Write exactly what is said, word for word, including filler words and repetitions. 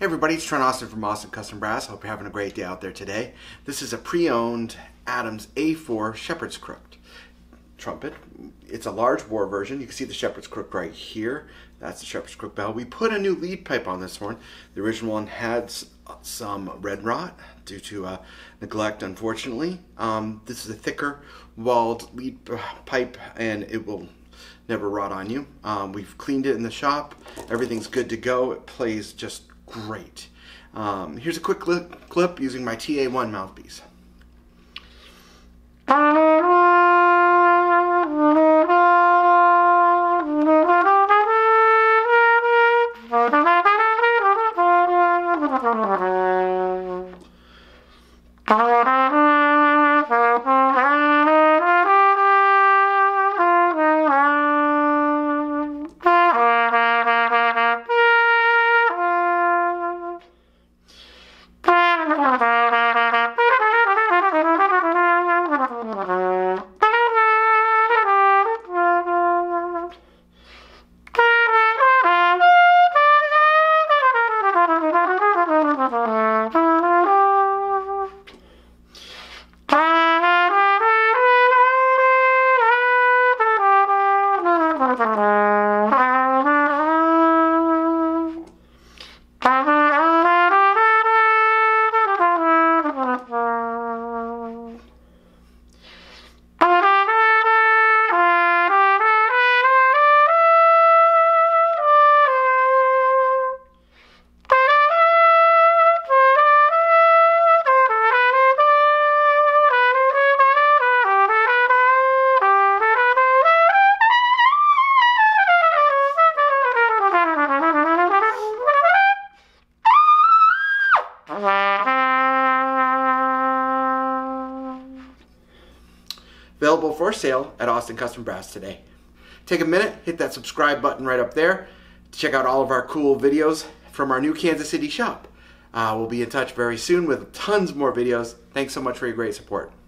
Hey everybody, it's Trent Austin from Austin Custom Brass. Hope you're having a great day out there today. This is a pre-owned Adams A four Shepherd's Crook trumpet. It's a large bore version. You can see the Shepherd's Crook right here. That's the Shepherd's Crook bell. We put a new lead pipe on this one. The original one had some red rot due to uh, neglect, unfortunately. Um, this is a thicker walled lead pipe and it will never rot on you. Um, we've cleaned it in the shop. Everything's good to go. It plays just great. Um, here's a quick clip, clip using my T A one mouthpiece. Available for sale at Austin Custom Brass today. Take a minute, hit that subscribe button right up there to check out all of our cool videos from our new Kansas City shop. Uh, we'll be in touch very soon with tons more videos. Thanks so much for your great support.